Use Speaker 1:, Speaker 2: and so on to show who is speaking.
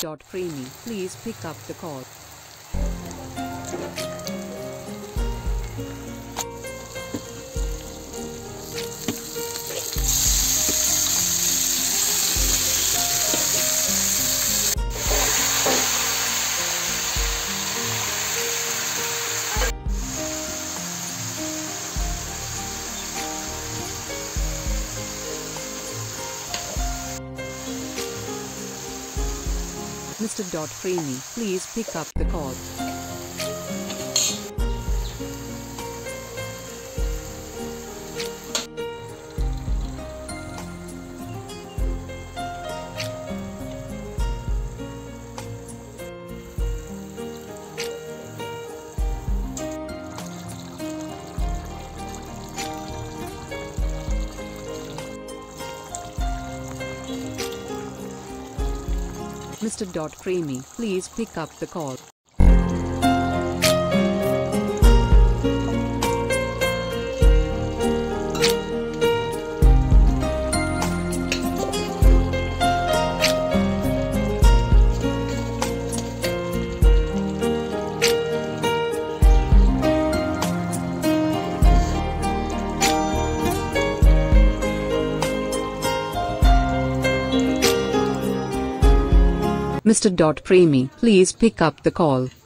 Speaker 1: Creamy, please pick up the call. Mr. Creamy, please pick up the call. Mr. Creamy, please pick up the call. Mr. Creamy, please pick up the call.